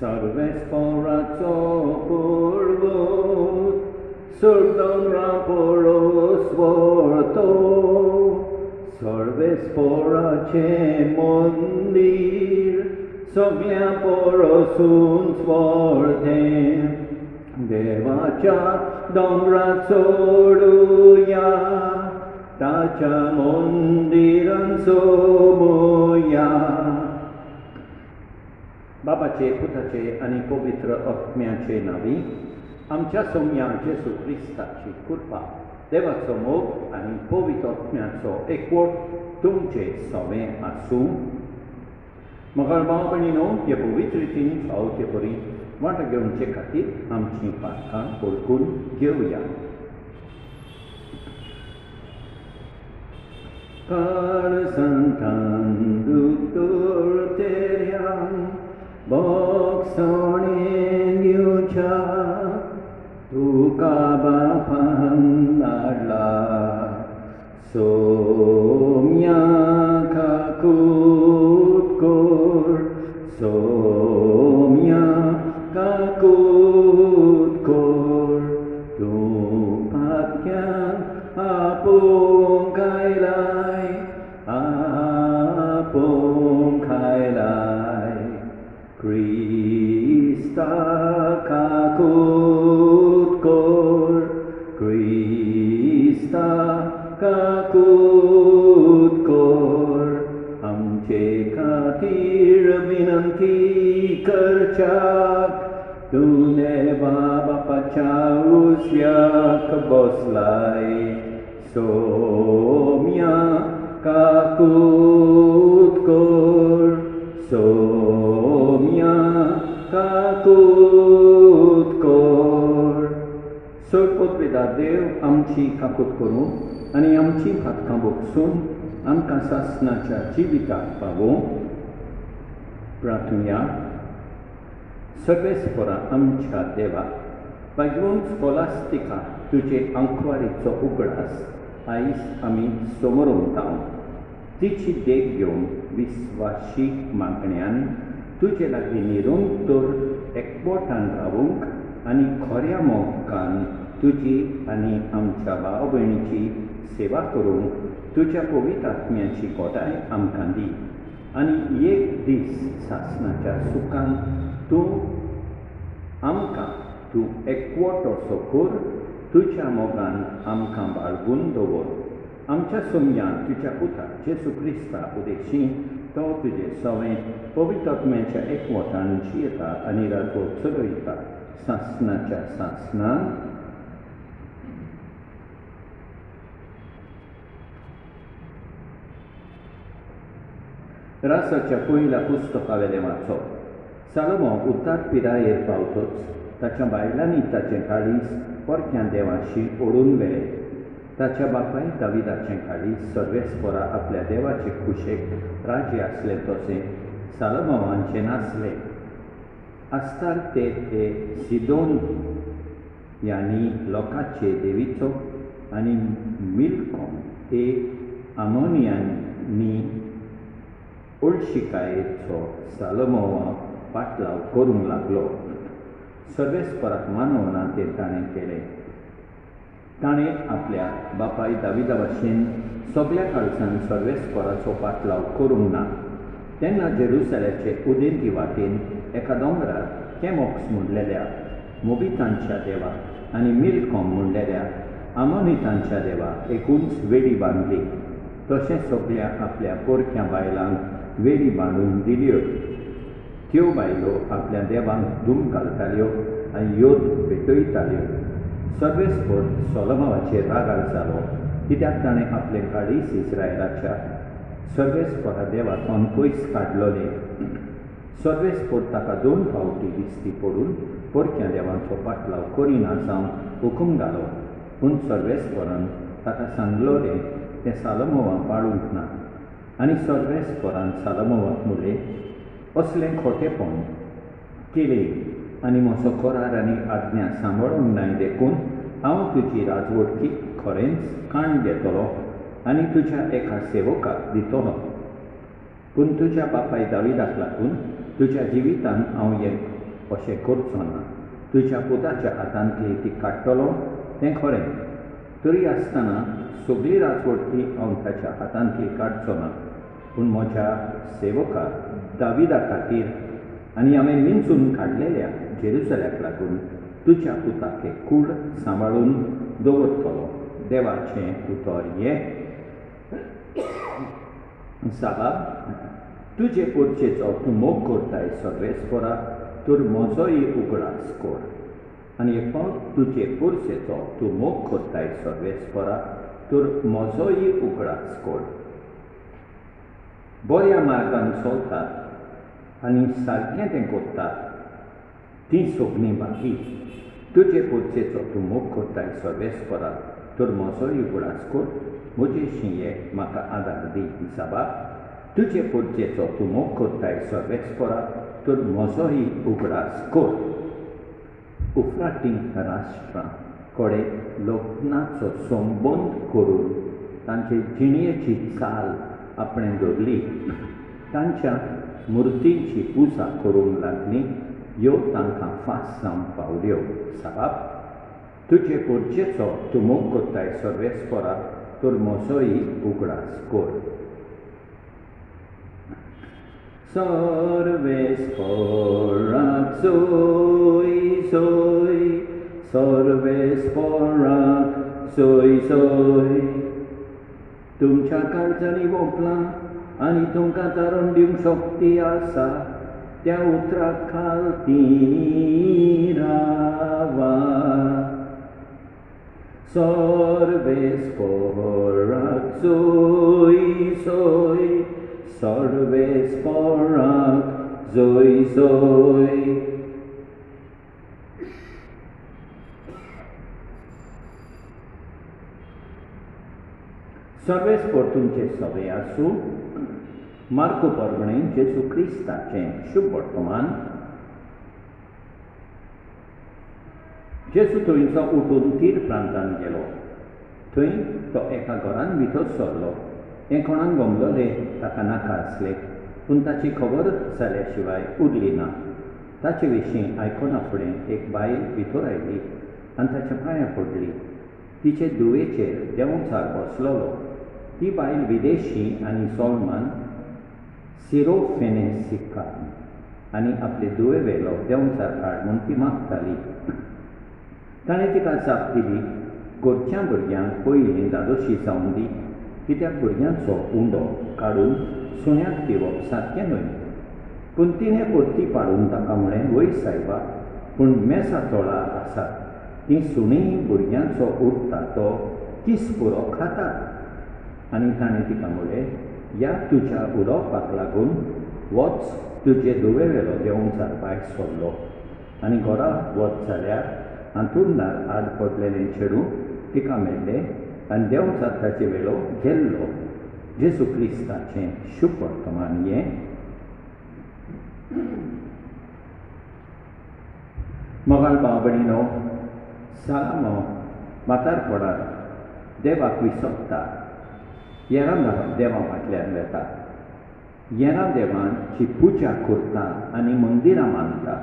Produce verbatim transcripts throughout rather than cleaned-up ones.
Sarvesporaco purvut, surdon raporos vorto, Sarvesporace mondir, soglia porosunt vortem, Devacha domratsoruya, Tacha mondiran somuya. बाबाचे पुताचे आणि पवित्र आत्म्याचे नावी आमच्या सोम्या जेसू ख्रिस्ताची कृपा देवाचो मोग आणि पवित्र आत्म्याचो एकवट तुमचे सवे आसूं. मगर भाव भयणीनो, हे पवित्र रितीन पावचे परी वाट घेवचे खातीर आमची पातकां ओळखून घेवया. काळ संतान दुतोर तेऱ्यां Boksone nyucha tuka bapan adla somya kakut kor somya kakut kor tupatyan apung kailai apung kailai Krista kakut kor, Krista kakut kor, amche खातीर विनंती करच्याक तूने बापाच्या उशयाक बसलाय. Saumya kakut kor, Saumya kakut kor. सोडपोत Veda देव आमची काकूत करूं आनी आमची फातकां भोगसून आमकां सासणाच्या जिविताक पावों. प्रार्थुया. सर्वेस्परा आमच्या देवा, पायगून स्कॉलास्टिका तुजे अंकवारीचो उगडास आयज आमी समोर उरतां. तिची देख घेवन विस्वासीक मागण्यांन तुजे लागीं निरंतर एकवटान रावूंक आनी खऱ्या मोगान तुजी आनी आमच्या भाव भयणीची सेवा करूंक तुज्या पवित्र आत्म्याची कोटाय आमकां दी. आनी एक दीस सासणाच्या सुखान तूं आमकां तूं एकवट असो कर. तुज्या मोगान आमकां बाळगून दवर. आमच्या सोम्या तुज्या पुता जेसू क्रिस्ता उदेशी तो तुजे सवें पवित्र आत्म्याच्या एकवटान जियेता आनी राजवट चलयता सासणाच्या सासणान. रासाच्या पयल्या पुस्तकावेलें वाचप. सालोमोन उतार पिरायेर पावतच ताच्या बायलांनी ताचें काळीज परक्या देवाशी ओडून व्हेलें. ताच्या बापाय दाविदाचें काळीज सर्वेस्परा आपल्या देवाचे कुशेक राजे आसले तशें सालोमोनाचें नासलें. आस्तार ते ते सिदोन ह्यांनी लोकांचे देवीचो आनी मिल्कोम हे आमोनियांनी ओळशिकायेचो सालोमोना पाटलाव करूंक लागलो. सर्वेस्पराक मानवना तें ताणें केलें. ताणें आपल्या बापाय दाविदा भाशेन सगळ्या काळजान सर्वेस्पराचो पाटलाव करूंक ना. तेन्ना जेरुसलेमाचे उदेंती वाटेन एका दोंगरार कॅमॉक्स म्हणलेल्या मोबितांच्या देवा आनी मिल्कोम म्हणलेल्या आमोनितांच्या देवा एकूच वेडी बांदली. तशें सगळ्या आपल्या पोरक्या बायलांक वेडी बांदून दिल्यो. त्यो बायलो आपल्या देवांक धूम घालताल्यो आनी योद भेटयताल्यो. सर्वेस्पर सोलोमोनाचेर रागार जालो, कित्याक ताणें आपले काळीज इस्रायलाच्या सर्वेस्परा देवाचोन पयस काडलोलें. सर्वेस्पर ताका दोन फावटी दिसती पडून पोरक्या देवाचो पाटलाव करिना जावन हुकूम घालो. पूण सर्वेस्परान ताका सांगलोलें तें सालोमोना पाळूंक ना. आनी सर्वेस्परान सालोमोनाक म्हणलें, असलें खोटेपण केलें आनी म्हजो करार आनी आज्ञा सांबाळूंक नाय देखून हांव तुजी राजवट खरेंच काण घेतलो आनी तुज्या एका सेवकाक दितलो. पूण तुज्या बापाय दाविदाक लागून तुज्या जिवितान हांव हें अशें करचो ना. तुज्या पुताच्या हातांतली ती काडटलो तें खरें, तरी आसतना सगळी राजवट ती हांव ताच्या हातांतली काडचो ना. पूण म्हज्या सेवका दाविदा खातीर आनी हांवें विंचून काडलेल्या जेरुसल्याक लागून तुज्या पुताक हें कूड सांबाळून दवरतलो. देवाचें उतर हें. साबाब, तुजे पोरचेचो तूं मोग करताय सर्वेस्परा, तर म्हजोय उगडास कर. आनी फावट तुजे पोरचेचो तूं मोग करताय सर्वेस्परा, तर म्हजोय उगडास कर. बऱ्या मार्गान चलतात आनी सारकें तें करतात तीं सगळीं बागी. तुजे पोरचेचो तूं मोग करताय सर्वेस्परा, तर म्हजोय उगडास कर. म्हजे शिंये म्हाका आदार दी. साबाब, तुजे पोरचेचो तूं मोग करताय सर्वेस्परा, तर म्हजोय उगडास कर. उफराटीं राष्ट्रां कडेन लग्नाचो संबंद करून तांचे जिणेची चाल आपणें धरली, तांच्या मुर्तींची पुजा करूंक लागलीं, ह्यो तांकां फास जावन पावल्यो. साबाब, तुजे पोरचेचो तूं मोग करताय सर्वेस्परा, तर म्हजोय उगडास कर. सर्वेस्पराक सोय सोय, सर्वेस्पराक सोय सोय. तुमच्या काळजांनी वोपलां आनी तुमकां तारण दिवंक शक्ती आसा त्या उतराक खालती रावा. सर्वेस्पराक सोय सोय, सर्वेस्पराक सोय सोय. सर्वेस्पर तुमचे सवे आसूं. मार्को परगणे जेजू क्रिस्ताचें शुभ वर्तमान. जेजू थंयचो उठून तीर प्रांतांत गेलो. थंय तो एका घरान भितर सरलो. हें कोणाक गमलोलें ताका नाका आसलें, पूण ताची खबर जाल्या शिवाय उरली ना. ताचे विशीं आयकना फुडें एक बायल भितर आयली आनी ताच्या पांयां पडली. तिचे दुवेचेर देंवचार बसलोलो. ती बायल विदेशी आनी सोलमान सिरोफेनेसिकार आनी आपले दुवे वेलो देंवचार काड म्हूण ती मागताली. ताणें तिका जाप दिली, घरच्या भुरग्यांक पयलीं दादोशी जावन दी, कित्याक भुरग्यांचो उंडो काडून सुण्याक दिवप सारकें न्हय. पूण तिणें परती पाडून ताका म्हळें, वय सायबा, पूण मेसा थोडां आसात, तीं सुणीं भुरग्यांचो उरता तो किस पुरो खातात. आनी ताणें तिका म्हळें, ह्या तुज्या उलोवपाक लागून वच, तुजे दुवे वेलो देंवचार भायर सरलो. आनी घरा वच जाल्यार हांतुरणार आड पडलेलें चेडूं तिका मेळ्ळें आनी देंवचार ताचे वेलो गेल्लो. जेजू क्रिस्ताचें शुभ वर्तमान हें. मोगाल भाव भयणीनो, सालामो म्हातारपणांत देवाक विसरता. येरा देवा फाटल्यान वेता. येरा देवाची पुजा करता आनी मंदिरां मानता.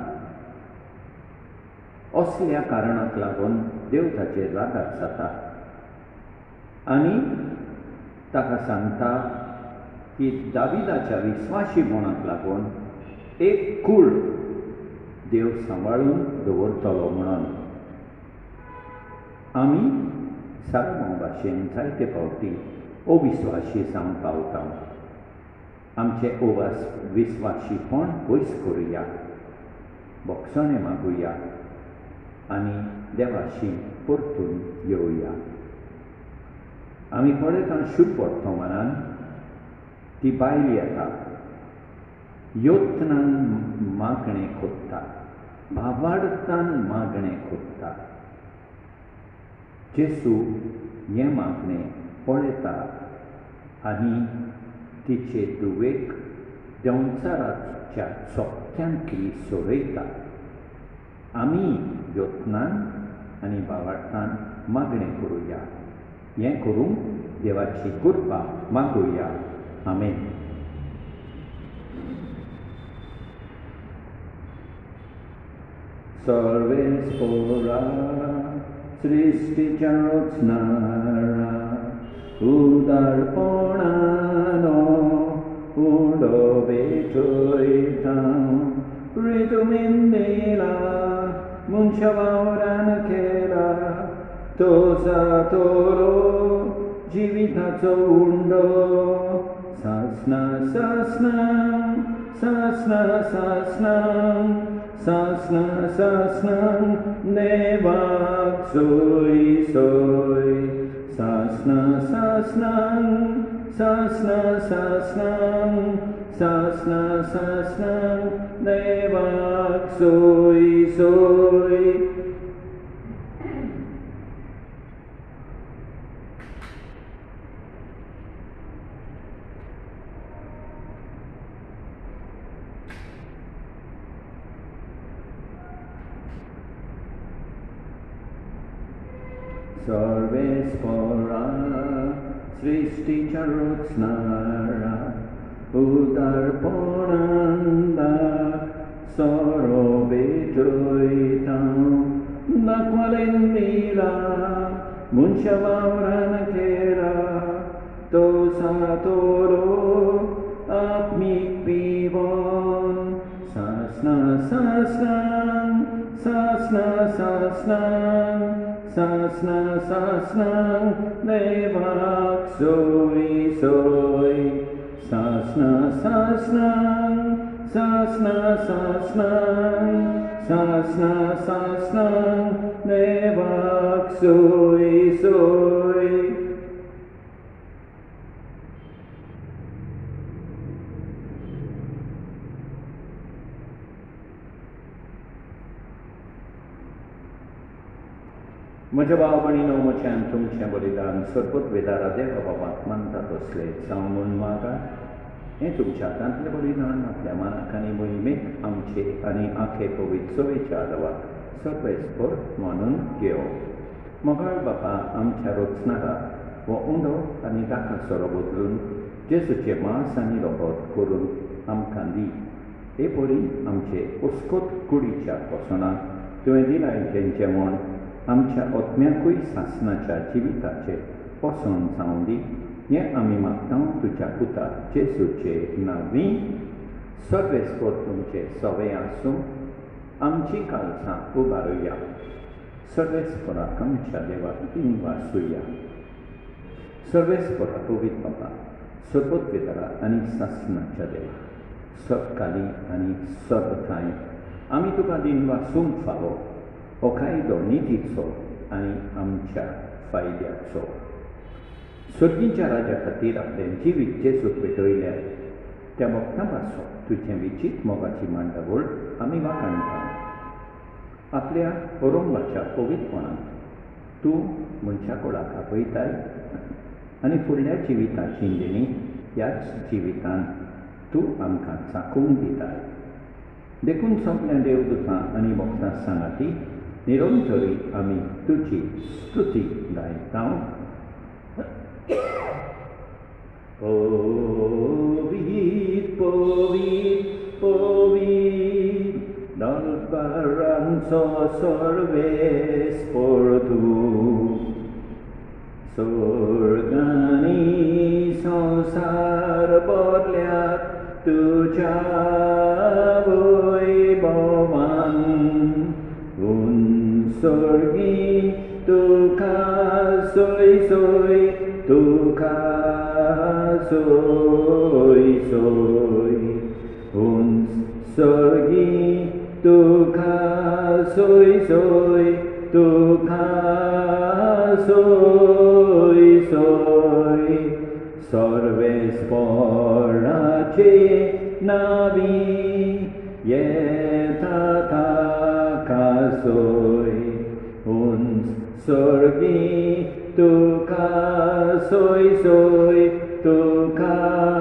असल्या कारणाक लागून देव ताचेर रागार जाता आनी ताका सांगता की दाविदाच्या विस्वाशीपणाक लागून एक कूड देव सांबाळून दवरतलो म्हणून. आमी सालामो भाशेन जायते फावटी अविस्वाशी जावन पावता. आमचे ओवास विस्वाशीपण पयस करुया, भोगसणें मागुया आनी देवाशी परतून येवया. आमी पळयता शुभ वर्तमानान ती बायल येता, यत्नान मागणें करता, भावार्थान मागणें करता. जेजू हें मागणें पळयता आनी तिचे दुवेक देंवचाराच्या चोपत्यांतली सोडयता. आमी यत्नान आनी भावार्थान मागणें करुया. हें करूंक देवाची कृपा मागुया. आमेन. सर्वेस्परा सृष्टीच्या रचणारा उदारपणानो उडोवे ठेवता ऋतुमिंदेला मनशा वावरान केला तो सातोरो जिविताचो उंडो सासना सासना सासना सासना सासना सासना देवाक सोय सोय सासना सासना सासना सासना सासना सासना देवाक सोय सोय सर्वेस्परा सृष्टीच्या रचणारा उदारपणांदाक सोरो भेटयता दाखवलेन दिला मनशा वावरान केला तो सातोरो आत्मीक पिवोन सासना सासना सासना सासना सासना सासना देवाक सोय सोय सासना सासना सासना सासना सासना सासना देवाक सोय सोय म्हज्या भाव भयणीनो म्हज्यान तुमचें बलिदान सरपत वेदारा देवा बाबाक मानता तसलें जावं म्हूण म्हाका हें तुमच्या हातांतलें बलिदान आपल्या मानाक आनी मोहिमेक आमचे आनी आखे पवित्र चोवेच्या आदवाक सर्वेस्पर मानून घेवप मोगाळ बापा आमच्या रचणारा हो उंडो आनी ताका सोरो बदलून जेजूचे मांस आनी रगत करून आमकां दी हे परी आमचे उस्कोत कुडीच्या पसोनाक तुवें दिलाय जेंचें म्हण आमच्या आत्म्याकूय सासनाच्या जिविताचे पसोन जावं दी हें आमी मागता तुज्या पुता जेजूचे नांवी सर्वेस्पर तुमचे सवे आसूं आमची काळजां उबारुया सर्वेस्पराक आमच्या देवाक दिनवासुया सर्वेस्परा पवित्र बाबा सरबत वेदारा आनी सासनाच्या देवा सबकाली आनी सर्वथाय आमी तुका दिनवासूंक फावो हो कायदो नितीचो आनी आमच्या फायद्याचो सर्गीच्या राजा खातीर आपलें जिवीत जेजूक भेटयल्या त्या भक्तां पासो तुजें विचीत मोगाची मांडावळ आमी वाखाणटा आपल्या औरंगाच्या पवित्रपणान तूं मनशा कुळाक आपयताय आनी फुडल्या जिविताची देणी ह्याच जिवितान तूं आमकां चाखूंक दिताय देखून सगळ्या देवदूतां आनी भक्तां सांगाती निरंतरी आमी तुजी स्तुती गायता पवित्र पवित्र पवित्र दरबारांचो सर्वेस्पर तूं स्वर्ग आनी संवसार बदल्यात तुज्या वैभवान उंचर्गी तुका सोय सोय तुका सोय सोय उंचर्गी तुका सोय सोय तुका सोय सोय सर्वेस्पराचे नावी येता ताका सोय उंचर्गी तुका सोय सोय तुका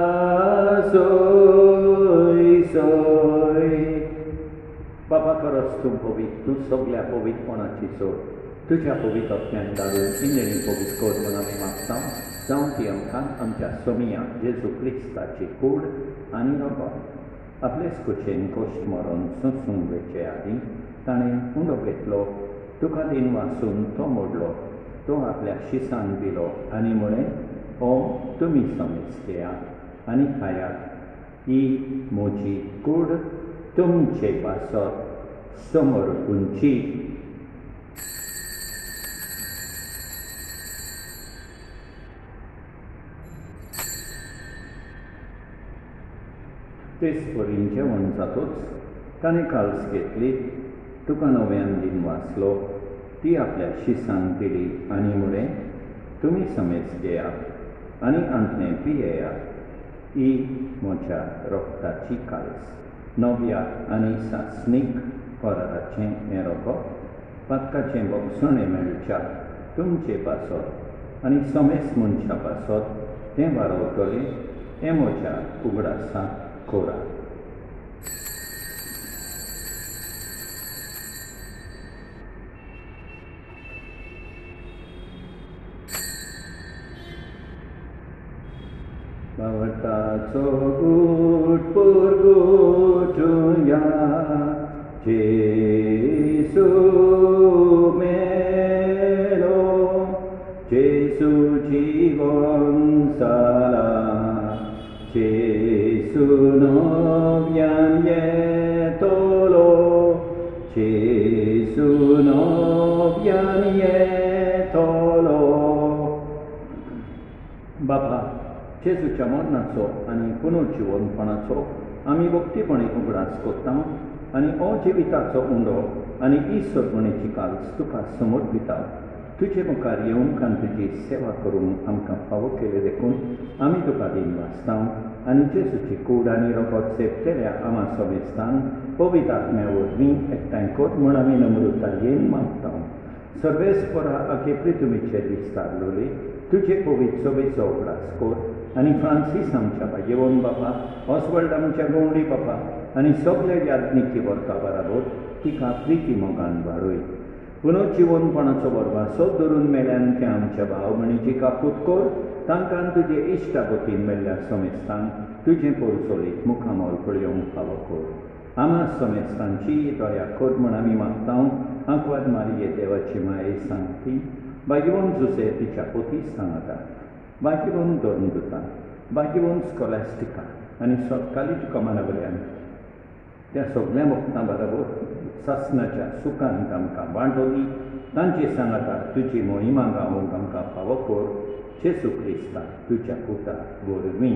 सोय सोय बाबा खरंच तूं पवित्र तूं सगळ्या पवित्रपणाची सोड तुज्या पवित्र आत्म्यान घालून इंजणी पवित्र कर म्हूण आमी मागता जावं ती आमकां आमच्या समिया जेजू क्रिस्ताची कूड आनी रगत आपलेच कुशेन कोश्ट मारून सुसूंक वेचे आदीं ताणें उंडो घेतलो, तुका दिन वाचून तो मोडलो, तो आपल्या शिसान दिलो आनी म्हळें, हो तुमी समेज घेयात आनी खायात, ही म्हजी कूड तुमचे पासत समोर उंची. तेचपरीन जेवण जातूच ताणें काल्स घेतली, तुका नव्यान दिन वाचलो, ती आपल्या शिसांक दिली आनी म्हळें, तुमी समेज घेयात आनी आंतलें पियेयात, ही म्हज्या रोगताची काल्स. नव्या आनी सासणीक कोराराचें हें रोगत, पातकाचें बोगसणें मेळच्या तुमचे पासत आनी समेज मनशा पासत तें वारवतलें, हें म्हज्या उगडासाक कोरा. Bavataco gut purgutuya Jesu melo Jesu jivon sala Jesu novian yetolo Jesu novian yetolo. Baba जेजूच्या मरणाचो आनी पुनर्जिवनपणाचो आमी भक्तीपणे उगडास कोत्ता आनी हो जिविताचो उंडो आनी ईश्वरपणेची काल्स तुका समर्पिता. तुजे मुखार येवंक आनी तुजी सेवा करूंक आमकां फावो केले देखून आमी तुका दिन वाचता आनी जेजूची कूड आनी रोगत सेवतल्या आमा समेस्तान पवित्र आत्म्या वरवीं एकठांय कर म्हूण आमी नम्रतायेन मागता. सर्वेस्परा आखेपरी तुमीचे विस्तारलोले तुजे पवित्र सभेचो उगडास कर आनी फ्रांसीस आमच्या येवन बापा, ऑस्वल्ड आमच्या गवंडी बापा आनी सगळ्या याज्ञिकी वर्गा बराबर तिका प्रिती मोगान वाडय. पुनर्जिवनपणाचो वरवासो धरून मेल्यान ते आमच्या भाव भयणीची काकूट कर, तांकां तुजे इश्टागतीन मेल्ल्या समेस्तान तुजें पोरचोलीत मुखामोल पळयोवंक फावो कर. आमा समेस्तांची दया कर म्हूण आमी मागता. आंकवाद मारये देवाची माये सांगती, बागिवून जुसे तिच्या पोतीस सांगता, बागिवून दोरंदुता, बागिवून स्कॉलॅस्टिका आनी सत्कालीच कमानावल्यान त्या सगळ्या भक्तां बरोबर सासणाच्या सुखांत आमकां वांटोली. तांची सांगता तुजी मोहिमा गावूंक आमकां फावो कर, जेजू क्रिस्ता तुज्या पुता वरवीं.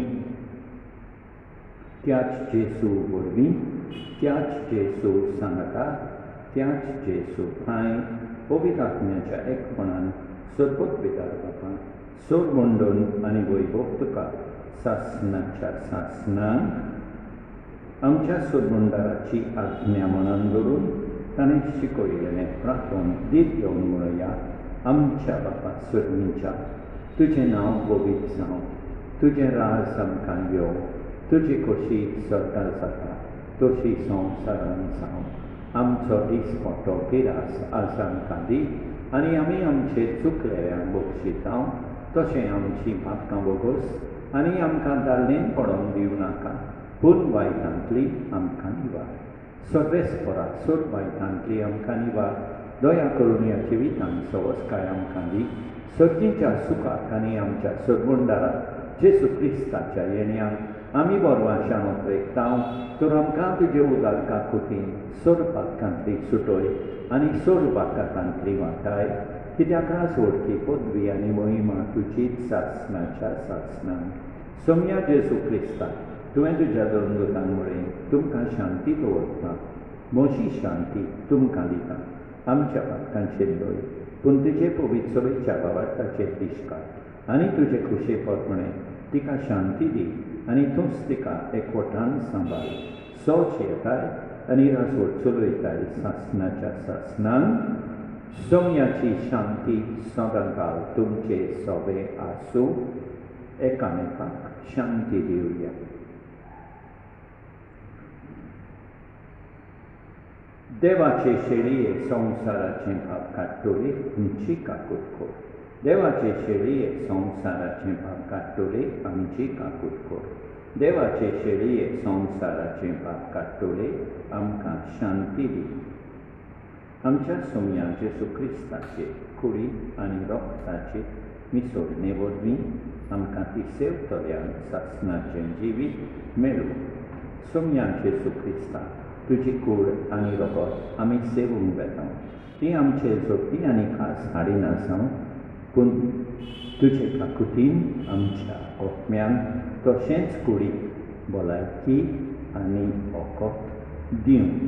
त्याच जेजू वरवीं, त्याच जेजू सांगता, त्याच जेजू भाय पवित्र आत्म्याच्या एकपणान सरपत पिता बापा सोर मंडोन आनी वैभव तुका सासणाच्या सासणांक आमच्या सोरमंडाराची आज्ञा मनान दवरून ताणें शिकयलेलें प्रार्थन दीत घेवन म्हणया. आमच्या बापा स्वर्गीच्या तुजें नांव पवित्र जावं, तुजें राज आमकां यो, तुजी खोशी स्वर्गांत जाता तशी संवसारांत जावं. आमचो दिसपट्टो गिरास आज आमकां दी आनी आमी आमचे चुकलेल्यांक बक्षिता तशें आमची मातकां बोगोस आनी आमकां दाल्लें पडोवंक दिवं नाका, पूण वायटांतली आमकां निवार. सर्वेस्परा सोर वायटांतली आमकां निवार. दया करून ह्या जिवितांत सवस्काय आमकां दी. सर्गीच्या सुखाक आनी आमच्या सोरमंडाराक जेजू क्रिस्ताच्या येण्याक आमी बरवाशान उतरयता. तर आमकां तुजे उदार काकुतीन सोर पातकांतली सुटय आनी सोर बाकातांतली वाटाय, कित्याक आज व्हडकी पदवी आनी मोहिमा तुजीच सासणाच्या सासणान. सोम्या जेजू क्रिस्ता तुवें तुज्या दोरंदुतांक म्हळें तुमकां शांती दवरता, म्हजी शांती तुमकां दिता. आमच्या पातकांचेर दोय, पूण तुजे पवित्र सभेच्या वावरताचेर दिश्काळ आनी तुजे खुशे परपणे तिका शांती दी आनी तूंच तिका एकवटान सांबाळ. सोच येताय आनी रासवड चलयताय सासणाच्या सासणान. सोम्याची शांती सदांकाळ तुमचे सोबे आसूं. एकामेकाक शांती दिवया. देवाचे शेळये संवसाराचें भाव काडटोले आमची काकूट कर. देवाचे शेळये संवसाराचें भाव काडटोले आमची काकूट कर. देवाचे शेळये संवसाराचे पाप काडटोले आमकां शांती दी. आमच्या सोमया जेसू क्रिस्ताचे कुडी आनी रोगताचे मिसोडणे वरवीं आमकां ती सेवतल्यान सासणाचें जिवीत मेळूं. सोमया जेसू क्रिस्ता तुजी कूड आनी रोगत आमी सेवूंक वेता. ती आमचे जोडपी आनी खास हाडीन आसां, पूण तुजे काकुतीन आमच्या ओत्म्यान तशेंच कुडी भलायकी आनी ओकोत दिवं.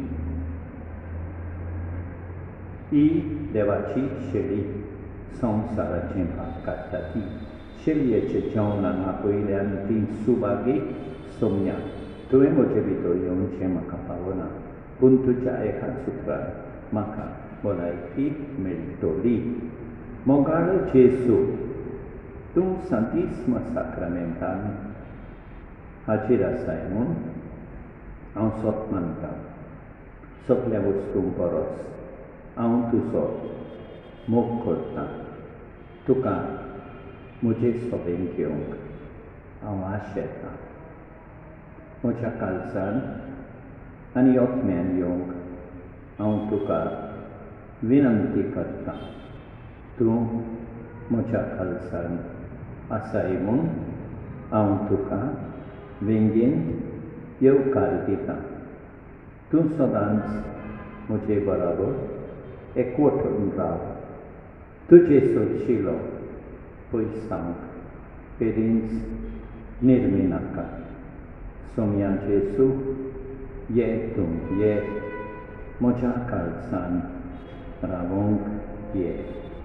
ही देवाची शेळी संवसाराचें पाप काडटा ती शेळयेचे जेवणान आपयल्यान ती सुवागी सोमया तुवें म्हजे भितर येवचें म्हाका पावना, पूण तुज्या एकाच उतरान म्हाका भलायकी मेळटली. मोगाळ जेसू, तूं सांतिस्म साक्रामेंतान हाजीर आसाय म्हूण हांव सोत मानतां. सगल्या वस्तूंक परस हांव तुजो मोग करतां. तुका म्हजे सोबेन घेवंक हांव आशेतां. म्हज्या काळजान आनी ओत्म्यान येवंक हांव तुका विनंती करतां. तूं म्हज्या काळजान आसाय म्हूण हांव तुका वेंगेन येवकार दितां. तूं सदांच म्हजे बरोबर एकवटून राव. तुजे सोदशिलो पयसांक पेरींच निर्मी नाका. सोमया जेसू, ये तूं ये म्हज्या काळजान रावोंक ये.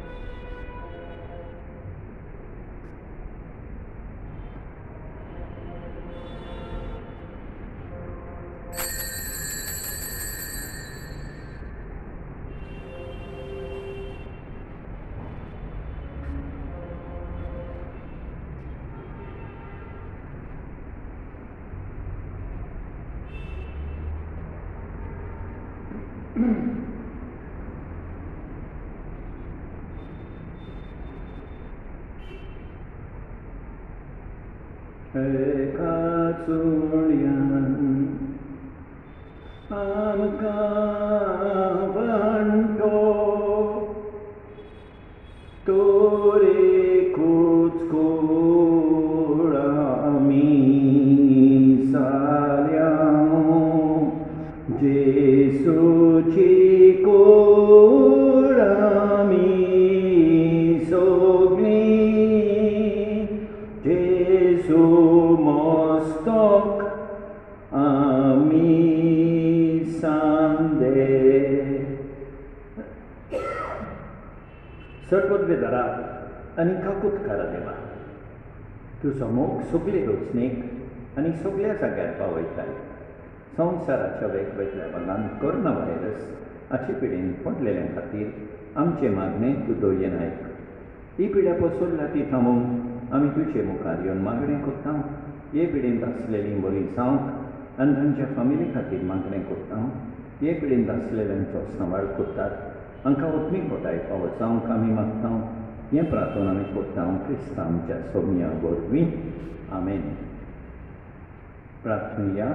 एका चुड्यान आमकां वणटो तोरेकूच कूड आमी जाल्या. जेसूची कूड आमी सोगलीं. जेसू मस्तक आमी सांदे. सर्वोदय दरा आनी काकूत कारा देवा, तुजो मोग सगळे रचनेक आनी सगळ्या जाग्यार पावयताय. संवसाराच्या वेगवेगळ्या भागांत कोरोना व्हायरस हाचे पिडेन पडलेल्या खातीर आमचे मागणें तूं दोयेन आयक. ही पिड्या पसरल्या ती थांबोवंक आमी तुजे मुखार येवन मागणें करता. हे पिडेंत आसलेलीं बरीं जावंक आनी तांच्या फामिली खातीर मागणें करता. हे पिडेंत आसलेल्यांचो सांबाळ करतात. हांकां ओत्मीक घोटाय फावो जावंक आमी मागता. हें प्रार्थना आमी करता क्रिस्ता आमच्या सोमया वरवीं. आमेन. प्रार्थना.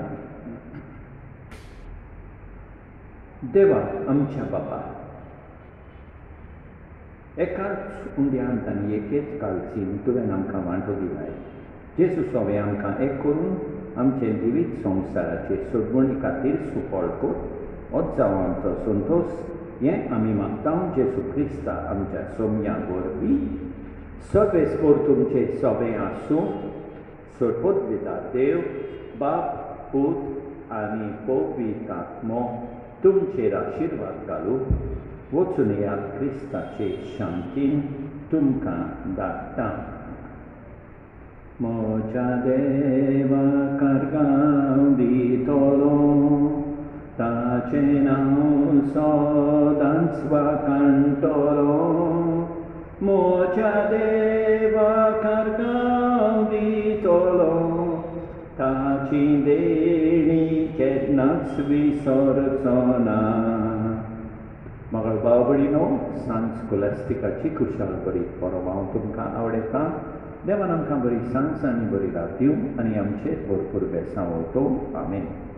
देवा आमच्या बापा, एकाच उंड्यांत आनी एकेच काळजीन तुवें आमकां वांटो दिलाय. जेसू सोबे आमकां एक करून आमचें जिवीत संवसाराचे सोडवणी खातीर सुफळ कर. होच जावं आमचो संतोश. हें आमी मागता जेसू क्रिस्ता आमच्या सोमया वरवीं. सर्वेस्पोर तुमचे सोबे आसूं. सोडपोत दिता देव बाप पूत आनी पवित्र आत्मो तुमचेर आशिर्वाद घालूं. वचून ह्या क्रिस्ताचे शांतीन तुमकां धाडटा. म्हज्या देवा कारगांव दितलो, ताचें नांव सदांच वाखाणटलो. म्हज्या देवा कारगांव दितलो, ताची देणी केन्नाच विसरचो ना. म्हाका भाव भयणीनो, सांज स्कॉलास्टिकाची खुशाल बरी परब हांव तुमकां आवडयतां. देवान आमकां बरी सांस आनी बरी रात दिवं आनी आमचेर भरपूर बेसांव वरतो. आमेन.